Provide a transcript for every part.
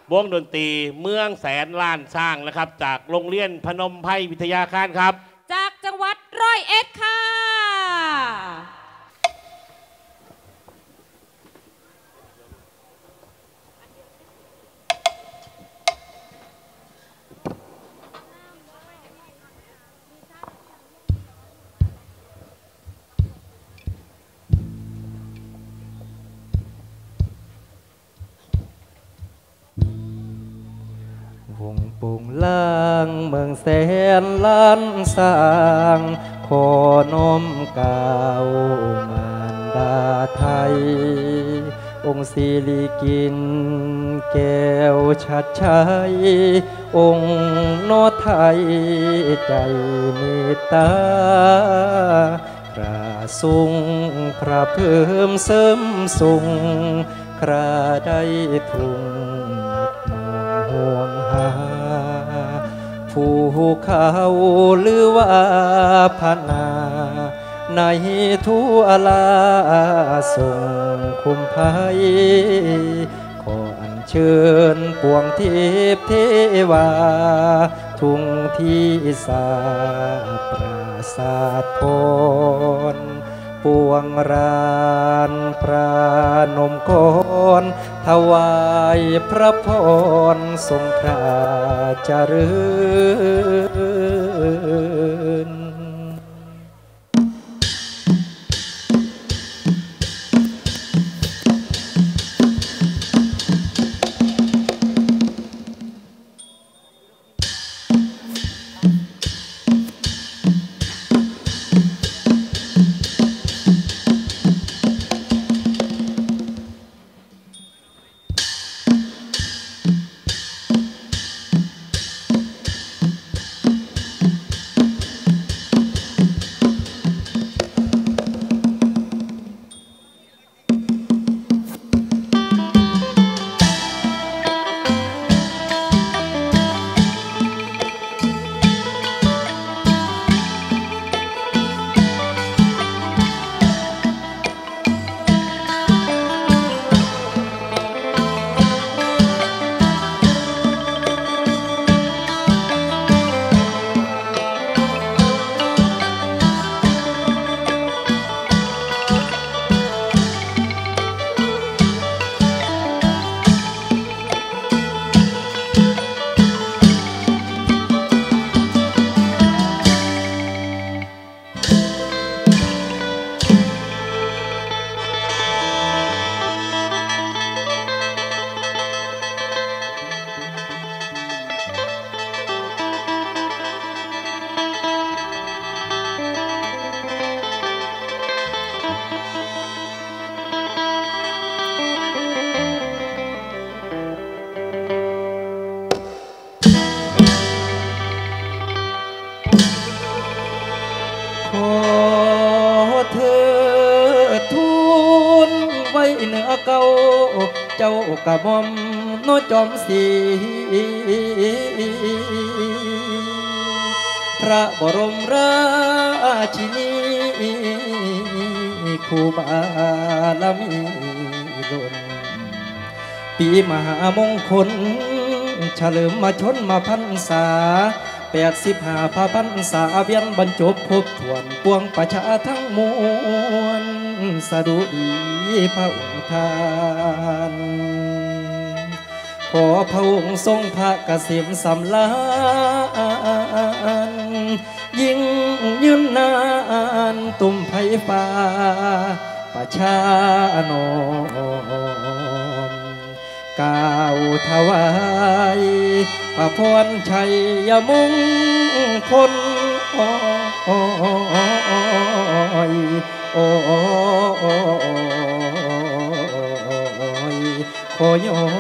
วงดนตรีเมืองแสนล้านสร้างนะครับจากโรงเรียนพนมไพรวิทยาคารครับจากจังหวัดร้อยเอ็ดค่ะวงปุงล่างเมืองแสนล้านสร้างขอนมกาวมารดาไทยองค์ศิริกินแก้วชัดชัยองค์โนไทยใจเมตตากราสุงพระเพิ่มเสริมสุงคราได้ทุงห่วงหาผู้เขาหรือว่าพนาในทั่วลาส่งคุมภัยขออัญเชิญปวงเทพเทวาทุ่งที่สาปราศาสตร์พรปวงรานพระนมกรถวายพระพรทรงพระเจริญเหนือเก่าเจ้ากะม่อมโนจอมศรีพระบรมราชินีครูบาลมีล้นปีมหามงคลเฉลิมมาชนมาพรรษา85 พระพรรษาเวียนบรรจบครบถ้วนปวงประชาทั้งมวลสดุดีพระองค์ท่านขอพระองค์ทรงพระเกษมสำราญยิ่งยืนนานตุ่มไผ่ฟ้าประชานอมกล่าวถวายพระพรชัยมงคลโอ้ยขอยอ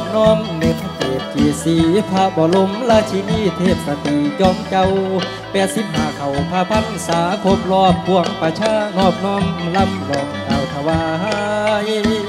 อบน้อมเน็ตเทพกีสีพระบรมราชินีเทพสตรีจอมเจ้า85เข้าพระพรรษาครบรอบพวงประชานอบน้อมลำลองเต่าถวาย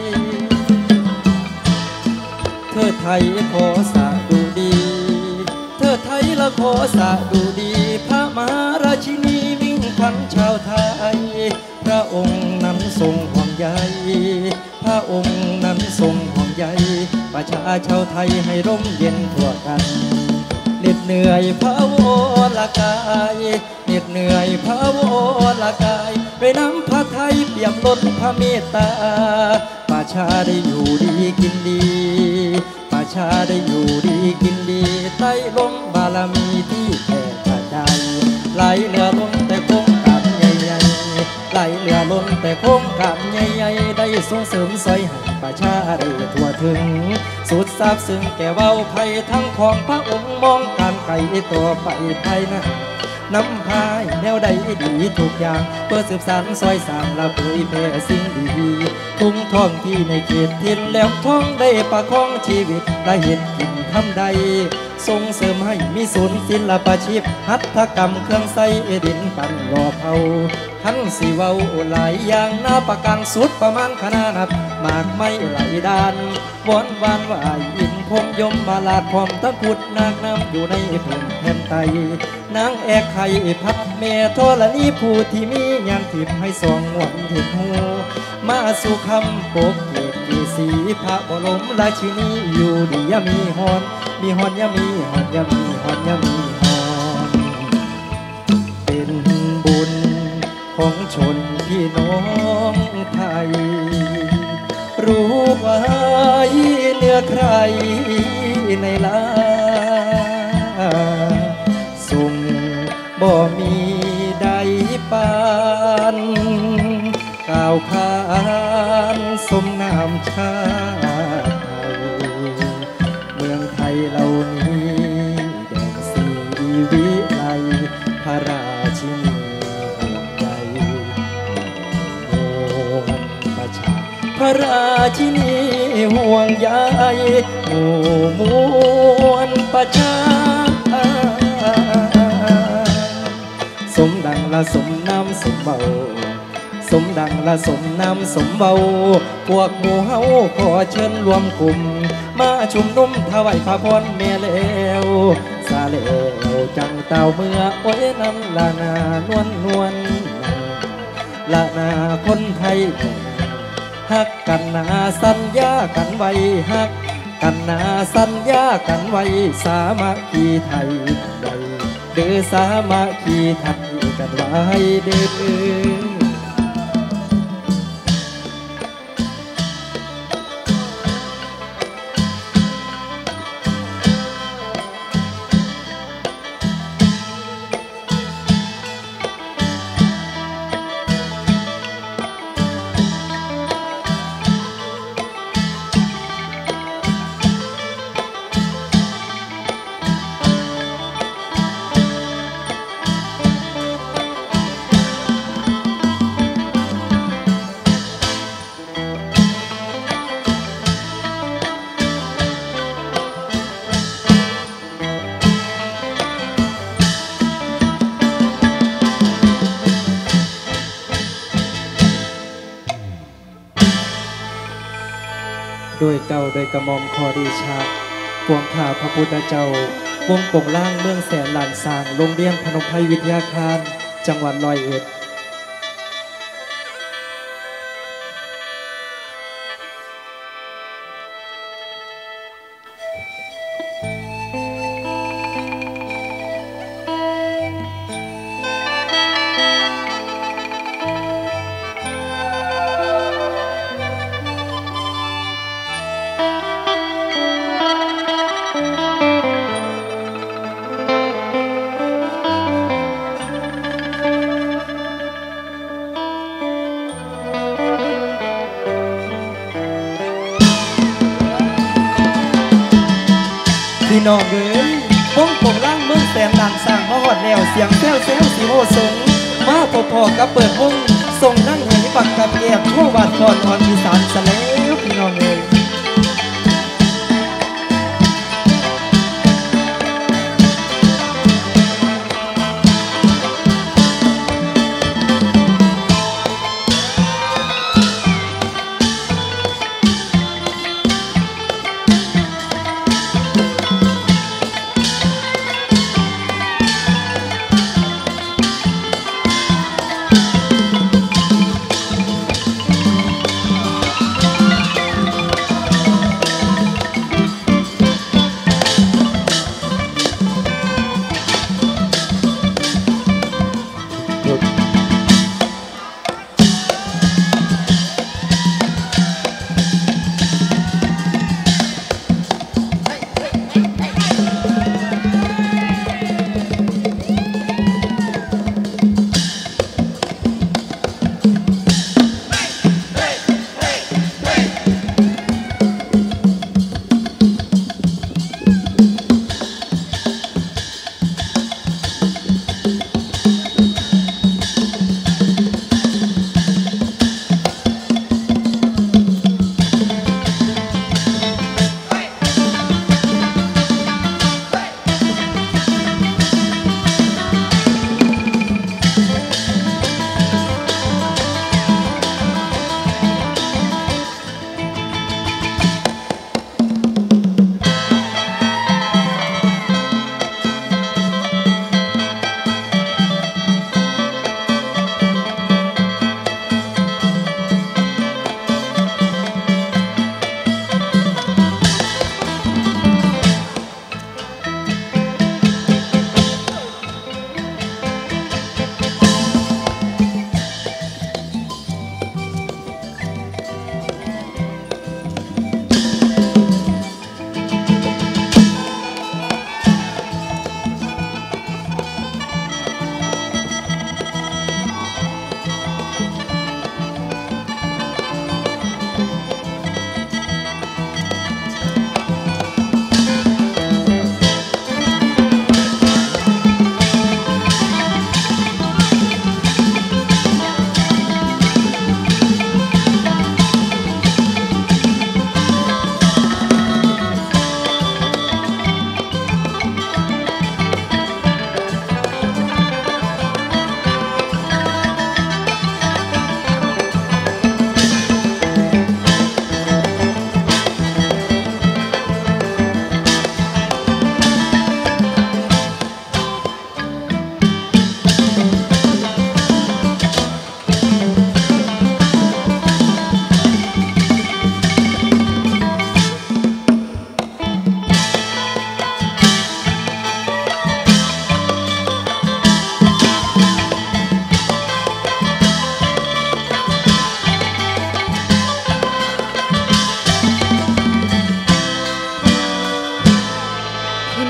เธอไทยขอสาดูดีเธอไทยละขอสาดูดีพระมหาราชินีมิ่งขวัญชาวไทยพระองค์นั้นทรงห่วงใยพระองค์นั้นทรงห่วงใยประชาชาวไทยให้ร่มเย็นทั่วกันเหน็ดเหนื่อยพระวรกายเหน็ดเหนื่อยพระวรกายไปน้ำพระไทยเปี่ยมล้นพระเมตตาประชาได้อยู่ดีกินดีประชาได้อยู่ดีกินดีใต้ลมบารมีที่แผ่กระจายไหลเรือล้นแต่โครงการใหญ่ๆไหลเรือล้นแต่โครงการใหญ่ๆได้ส่งเสริมซอยให้ประชาได้ทั่วถึงสุดซาบซึ้งแก่เว้าไผ่ทั้งของพระองค์มองการไกลตัวไปภายหน้านำพายแนวใดดีทุกอย่างเพื่อสืบสานซอยสามละเผยแผ่สิ่งดีทุ่งท่องที่ในเขตทินแล้วท่องได้ประคองชีวิตและเห็นกินทำใดส่งเสริมให้มีศูนย์ศิลปาชีพหัตถกรรมเครื่องใส่ดินปั่นรอเผาทันสิเว้าหลายอย่างนาประกันสุดประมาณขนาดมากไม่ไหลดานวอนวานว่าอินพงยมบาลาดพร้อมตะกุดนางน้ำอยู่ในพื้นแผ่นไตนางแอกไข่พัดเมธรณีผู้ที่มียานทิพย์ให้สองหวนทิพหูมาสู่คำปกเกตกีสีพระบรมราชินีอยู่ดียมีฮอนมีฮอนยามีฮอนยามีฮอนยามีฮอนเป็นบุญของชนพี่น้องไทยรู้ไว้เหนือใครในลาส่งบ่มีใดปานกล่าวขานสมนามชาติไทยเมืองไทยเหล่านี้แดนสีวิไลพระราชินีห่วงใยมวลประชาพระราชินีห่วงใยหมู่มวลประชาสมดังละสมน้ำสมเบาสมดังละสมน้ำสมเบาพวกหมู่เฮาขอเชิญรวมกลุ่มมาชุมนุมถวายพระพรแม่แล้วสาเลวจังเต่าเมื่อโอ้ยน้ำละนานวลนวลละนาคนไทยฮักกันนาสัญญากันไว้ฮักกันนาสัญญากันไว้สามัคคีไทยไว้เด้อสามัคคีไทยกันไว้เด้อด้วยเก่าโดยกระหม่อมขอดีชาปวงข่าพระพุทธเจ้าวงกงล่างเมืองแสนหลานสางโรงเรียนพนมไพรวิทยาคารจังหวัดร้อยเอ็ดพี่น้องเอ๋ยวงกงล่างเมืองแสนหลานสางมาหอดแล้วเสียงแซวแซวสีโหสงมาพอๆกับเปิดวงส่งนั่งให้ปักกับแอบทั่ววัดก่อนอ่อนอีสานซะแล้วพี่น้องเอ๋ย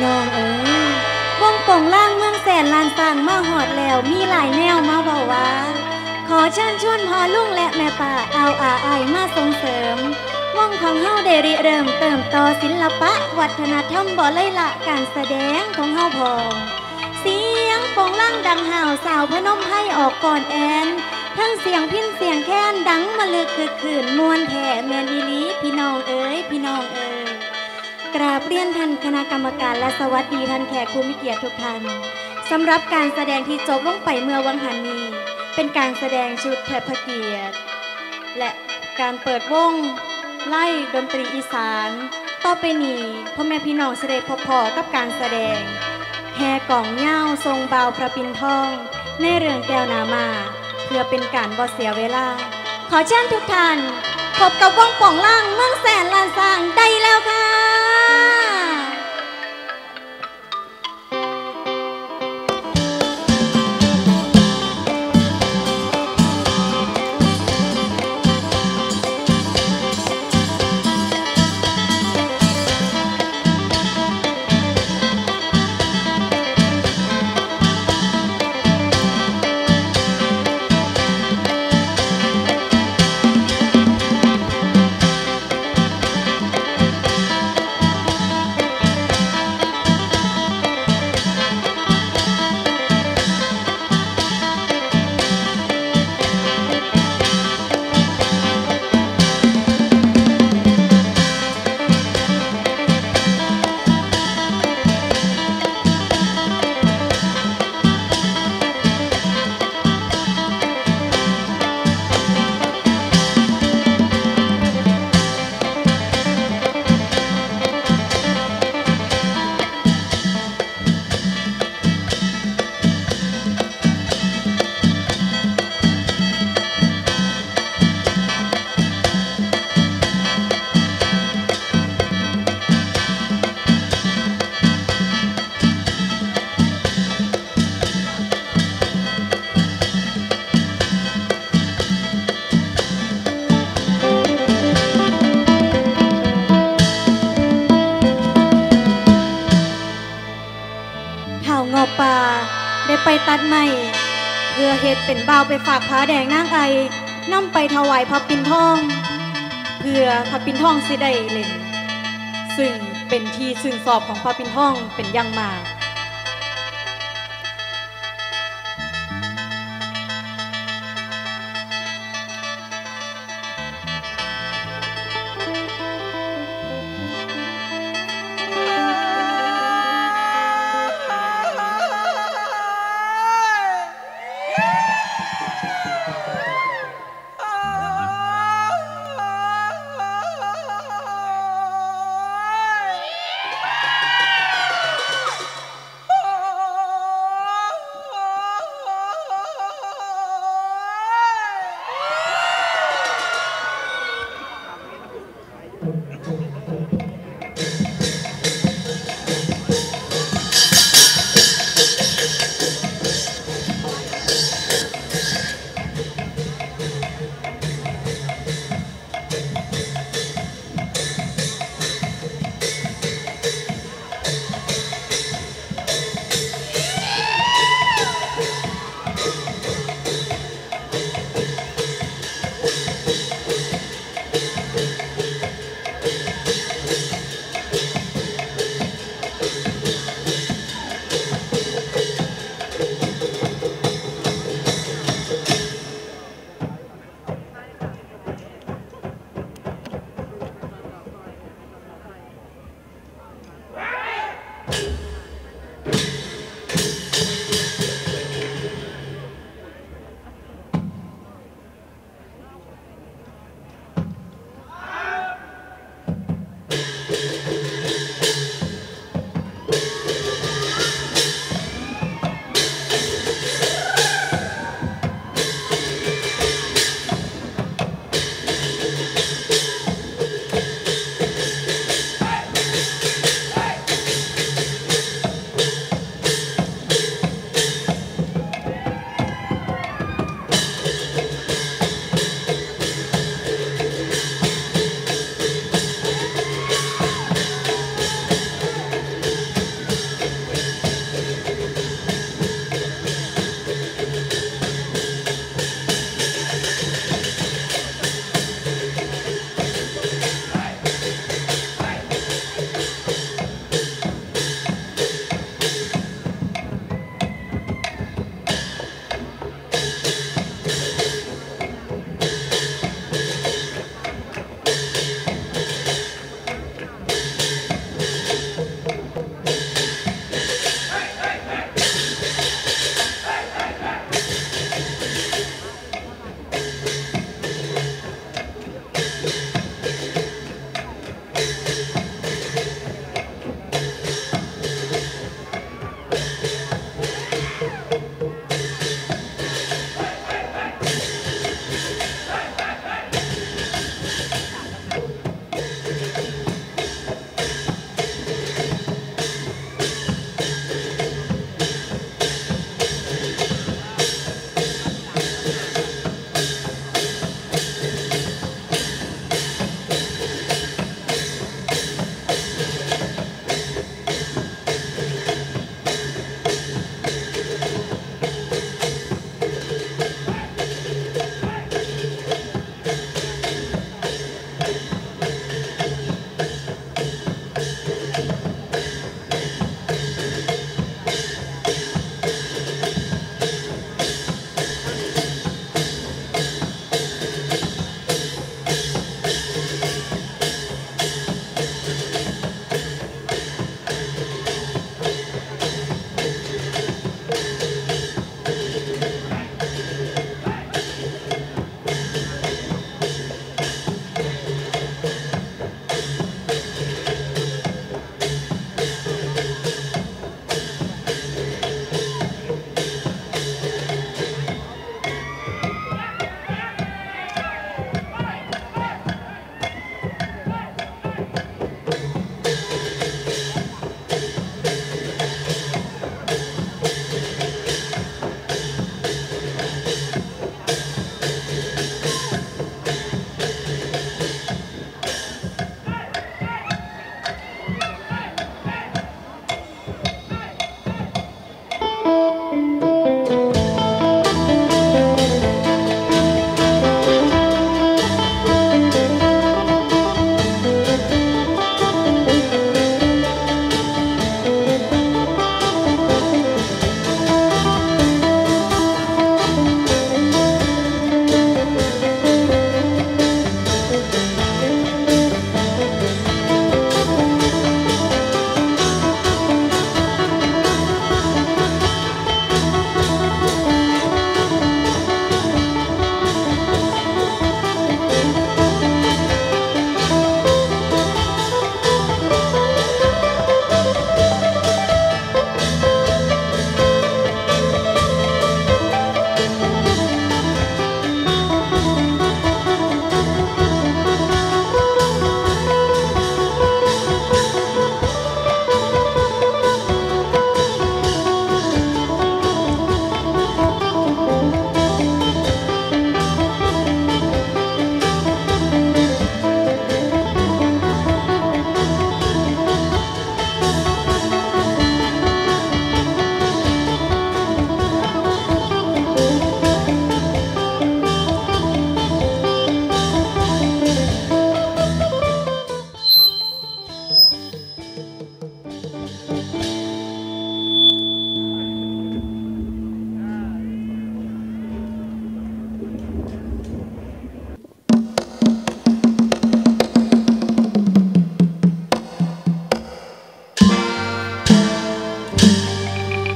น้องเอ๋ยวงโป่งล่างเมืองแสนลานสร้างมาหอดแล้วมีหลายแนวมาเบาว่าขอเชิญชวนพ่อลุงและแม่ป่าเอาอาไอมาส่งเสริมวงของเฮาได้ริเริ่มเติมต่อศิลปะวัฒนธรรมบ่เลยละการแสดงของเฮาพองเสียงโป่งล่างดังห่าวสาวพนมไพรออกก่อนแอนทั้งเสียงพินเสียงแค้นดังมาลึกคือขืนมวนแผ่แมนอีลีพี่น้องเอ๋ยพี่น้องเอ๋ยกราบเรียนท่านคณะกรรมการและสวัสดีท่านแขกผู้มีเกียรติทุกท่านสำหรับการแสดงที่จบลงไปเมื่อวังหันนี้เป็นการแสดงชุดเทิดพระเกียรติและการเปิดวงไล่ดนตรีอีสานต่อไปนี้พ่อแม่พี่น้องจะได้พบพอกับการแสดงแห่กล่องเหย้าทรงเบาพระปิ่นทองในเรื่องแก้วนามาเพื่อเป็นการบ่เสียเวลาขอเชิญทุกท่านพบกับวงป่องล่างเมืองแสนลานสร้างได้แล้วค่ะป่าได้ไปตัดไม้เพื่อเฮ็ดเป็นบ่าวไปฝากผาแดงนางไอนำไปถวายพระปิ่นทองเพื่อพระปิ่นทองสิได้เล่นซึ่งเป็นที่ชื่นชอบของพระปิ่นทองเป็นอย่างมาก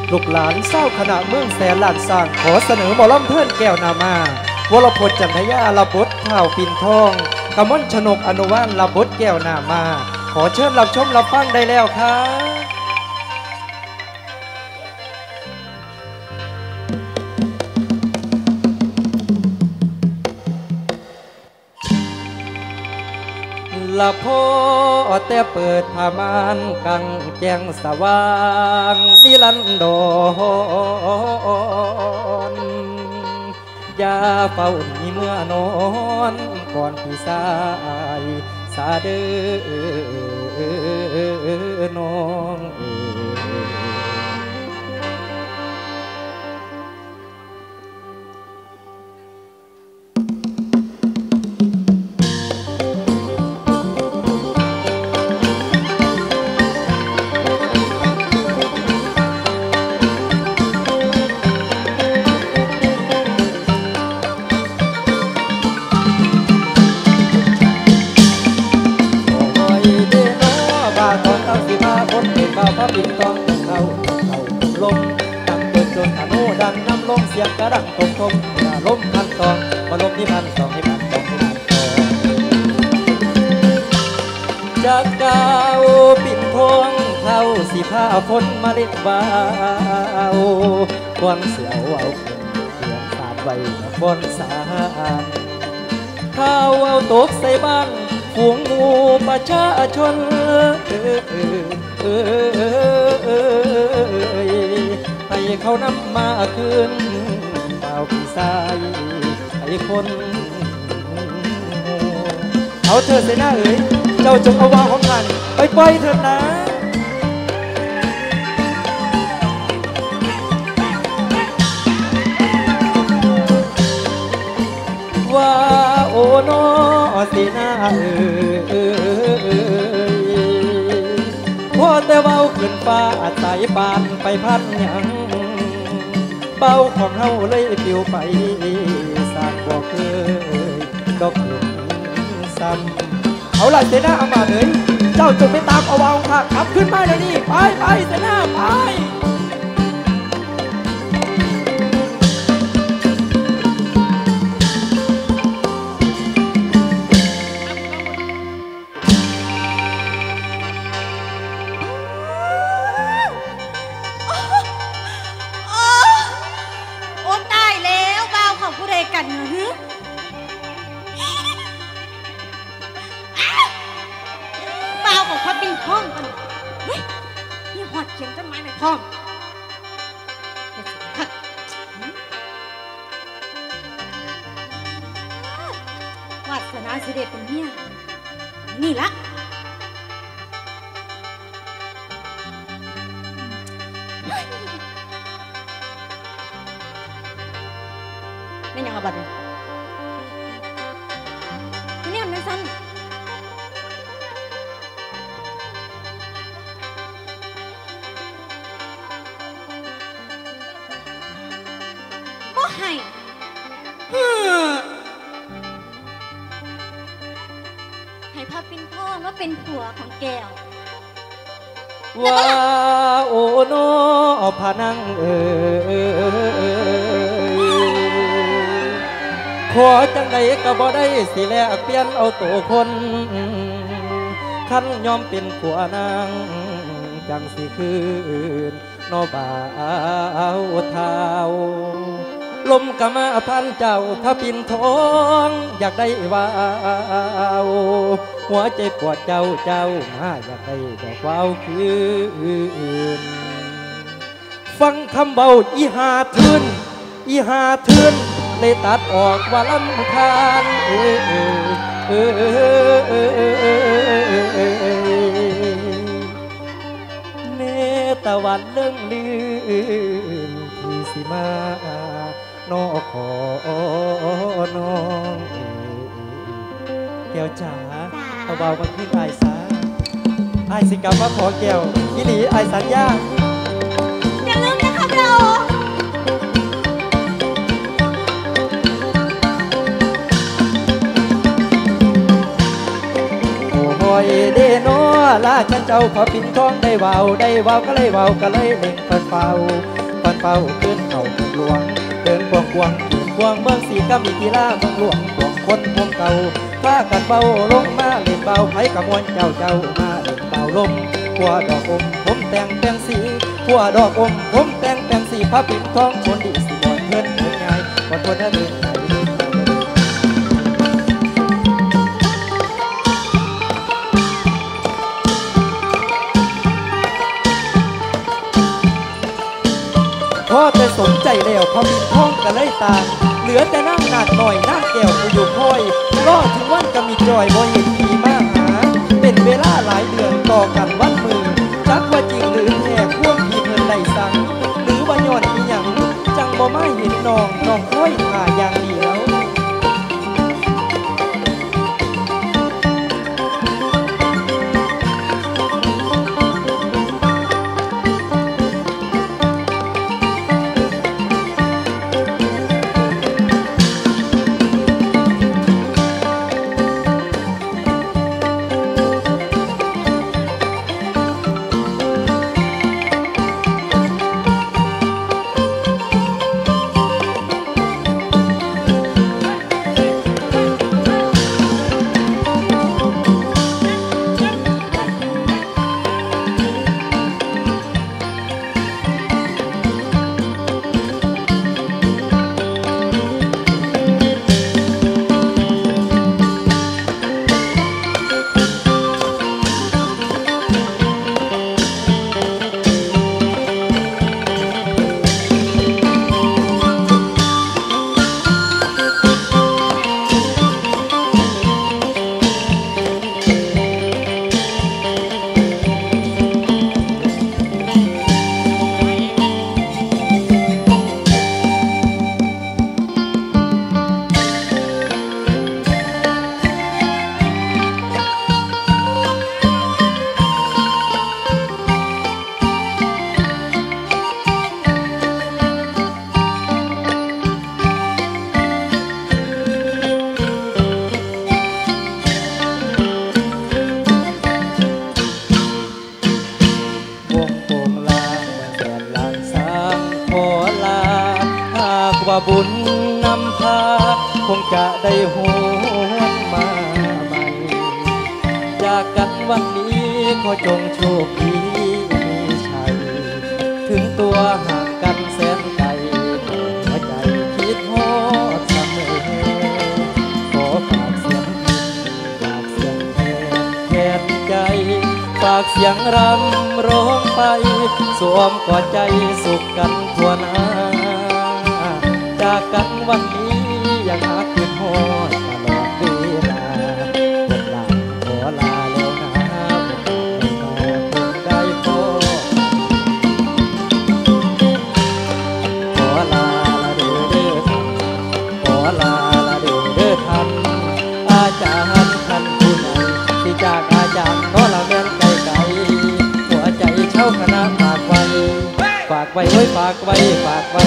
ลูกหลานเศร้าคณะเมืองแสนล้านสร้างขอเสนอหมอลำเพื่อนแก้วนามาวรพจน์จันทยาลาบดข่าวปิ่นทองกมลชนกอนุวานลาบดแก้วนามาขอเชิญรับชมรับฟังได้แล้วครับละพ่อแต่เปิดผ้ามานกังแจ้งสว่างนิรันดรอย่าเฝ้าหนีเมื่อนอนก่อนพี่สายสาเด้อน้องพระบินต้องเข้าลมดังจนอนุดังน้ำลมเสียงกระดังตรงลมพันตองมาลมที่พันสองให้พันสองให้พันตองจากดาวปิ่นทองเข้าสีผ้าฝนมาเล็ดบ่าวบนเสียวเอาเสียงสาดไว้บนสารข้าวเอาตกใส่บ้านฝูงงูประชาชนให้เขานำมาคืนเปล่าพี่สายให้คนเอาเธอเสนาเอ๋ยเจ้าจงเอาวางของท่านไปปล่อยเถิดนะว่าโอ้นอเสนาเอ๋ยพอแต่เบาขึ้นฟ้าสายปานไปพันยังเบาของเฮาเลยปิวไปสร้างบ่เคยดอกขึ้นซ้ำเอาล่ะเสนาอามาตย์เอ๋ยเจ้าจงไปตามเอาวางค่ะขับขึ้นมาเลยนี่ไปเสนาไปกันเหรอฮึเปล่าของพระบินทองกันเฮ้ยนี่หอดเขียนต้นไม้ในท้องวาสนาเสด็จเป็นเมียนี่ละไม่ยังเอาบัตรเลยที่นี่มันสั้นก็ให้ให้พระปิ่นทองว่าเป็นผัวของแก้วว่าโอ้โนพานังขอจังใดก็บ่ได้สิแลกเปลี่ยนเอาตัวคนคันยอมเป็นผัวนางจังสิคืนนอบ่าวเท้าลมกะมาพันเจ้าพระปิ่นทองอยากได้ว่าวหัวใจปวดเจ้ามาอยากได้บอกว่าวคืนฟังคำเบาอีหาทืนเลยตัดออกว่าลำคาญเนตะวันเรื่องลื่นที่สิมานอขอน้องแก้วจ๋าเอาเบามันขึ้นไอซาไอสิกรรมมาขอแก้วอีหลีไอสัญญาอย่าลืมนะครับเราโอ้ยเดโนลาฉันเจ้าขอปิ่นทองได้เว้าก็เลยเว้าก็เลยเล่งฟันเฝ้าขึ้นเขาเมืองหลวงเดินควงเมืองสีก็มีกีฬาเมืองหลวงควงคนพวงเก่าถ้ากันเบาลงมาเล่นเบาไผกะมวนเจ้ามาเล่นเบาลมหัวดอกอมผมแต่งสีหัวดอกอมผมแต่งสีพระปิ่นทองคนดีสิบ่เพิ่นง่ายบ่ทนเดินไหนพอแต่สมใจแล้วพอมีท้องก็เลยตามเหลือแต่นั่งนาดหน่อยนั่งแก้วกูอยู่คอยรอถึงวันก็มีจอยบ่เห็นผีมาหาเป็นเวลาหลายเดือนต่อกันวันมือจักว่าจริงหรือแท้ควงพี่เพิ่นได้สั่งหรือว่าย้อนอีหยังจังบ่มาเห็นน้องค่อยท่าอย่างเดียวบุญนำพาคงจะได้หวนมาใหม่จากกันวันนี้ก็จงโชคดีมีชัยถึงตัวห่างกันแสนไกลหัวใจคิดฮอดเสมอขอฝากเสียงฝากเสียงแทนใจฝากเสียงรำร้องไปสวมกอดใจสุขกันทั่วหน้าจากกันวันนี้ยังหาคืนฮอดตลอดเวลาหมดลาขอลาแล้วนะไม่นอนคงได้พอขอลาละเด้อขอลาละเด้อท่านอาจารย์ท่านผู้ใหญ่ที่จากอาจารย์น้อละแม่นไกลหัวใจเช่าคณะฝากไว้ฝากไว้ฝากไว้กับใจ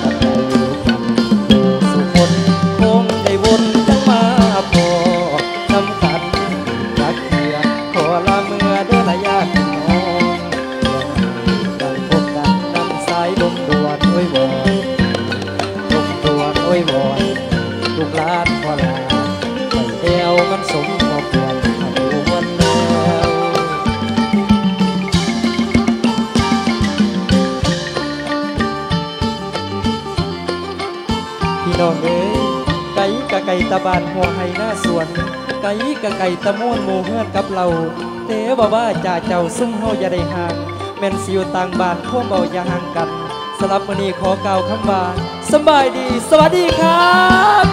คงได้วนจังมาพอทำกันรักเกียขอลาเมื่อเด้อละญาติน้องดังพบกันนำสายลมด่วนวอนลูกหลานขอลาไปเอวมันสมขอบควรทำวันแล้วพี่น้องเอ้ยไก่กะไก่ตะบานหัวไห้หน้าสวนไก่กะไก่ตะม่วนหมู่เฮือนกับเราเต๋บอกว่าจ่าเจ้าซุ่มเฮาอย่าได้ห่างแม่นสิอยู่ต่างบ้านพวกเบาอย่าห่างกันสำหรับมื้อนี้ขอกล่าวคำว่าสบายดีสวัสดีครับ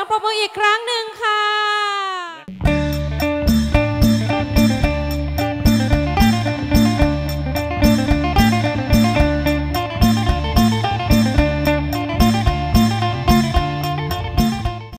ปรบมืออีกครั้งหนึ่งค่ะ